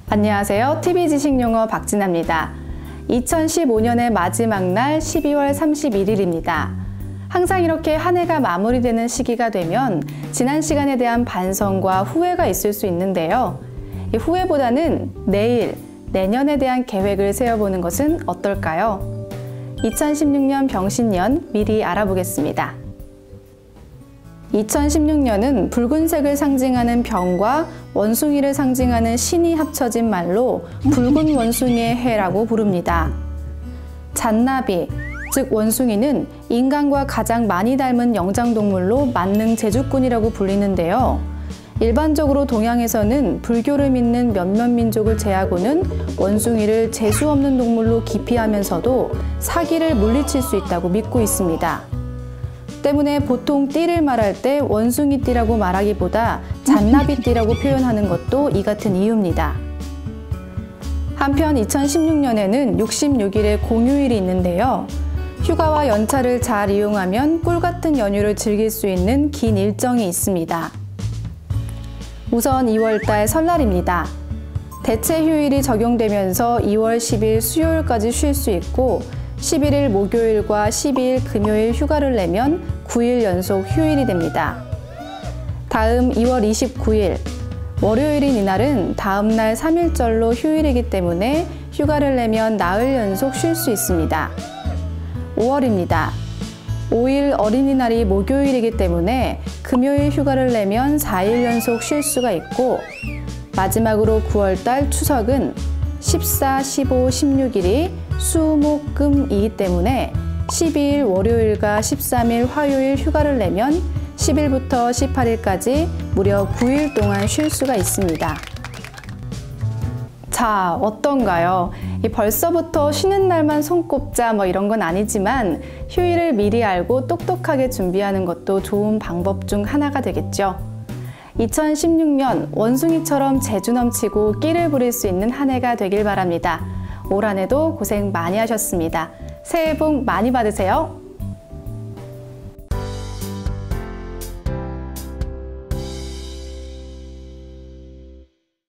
안녕하세요. TV지식용어 박진아입니다. 2015년의 마지막 날 12월 31일입니다. 항상 이렇게 한 해가 마무리되는 시기가 되면 지난 시간에 대한 반성과 후회가 있을 수 있는데요. 이 후회보다는 내일, 내년에 대한 계획을 세워보는 것은 어떨까요? 2016년 병신년 미리 알아보겠습니다. 2016년은 붉은색을 상징하는 병과 원숭이를 상징하는 신이 합쳐진 말로 붉은 원숭이의 해라고 부릅니다. 잔나비, 즉 원숭이는 인간과 가장 많이 닮은 영장동물로 만능 제주꾼이라고 불리는데요. 일반적으로 동양에서는 불교를 믿는 몇몇 민족을 제하고는 원숭이를 재수 없는 동물로 기피하면서도 사기를 물리칠 수 있다고 믿고 있습니다. 때문에 보통 띠를 말할 때 원숭이띠라고 말하기보다 잔나비띠라고 표현하는 것도 이 같은 이유입니다. 한편 2016년에는 66일의 공휴일이 있는데요. 휴가와 연차를 잘 이용하면 꿀같은 연휴를 즐길 수 있는 긴 일정이 있습니다. 우선 2월달 설날입니다. 대체 휴일이 적용되면서 2월 10일 수요일까지 쉴 수 있고 11일 목요일과 12일 금요일 휴가를 내면 9일 연속 휴일이 됩니다. 다음 2월 29일 월요일인 이날은 다음날 3일절로 휴일이기 때문에 휴가를 내면 나흘 연속 쉴 수 있습니다. 5월입니다. 5일 어린이날이 목요일이기 때문에 금요일 휴가를 내면 4일 연속 쉴 수가 있고 마지막으로 9월달 추석은 14, 15, 16일이 수, 목, 금이기 때문에 12일 월요일과 13일 화요일 휴가를 내면 10일부터 18일까지 무려 9일 동안 쉴 수가 있습니다. 자, 어떤가요? 벌써부터 쉬는 날만 손꼽자 이런 건 아니지만 휴일을 미리 알고 똑똑하게 준비하는 것도 좋은 방법 중 하나가 되겠죠. 2016년 원숭이처럼 재주 넘치고 끼를 부릴 수 있는 한 해가 되길 바랍니다. 올 한 해도 고생 많이 하셨습니다. 새해 복 많이 받으세요.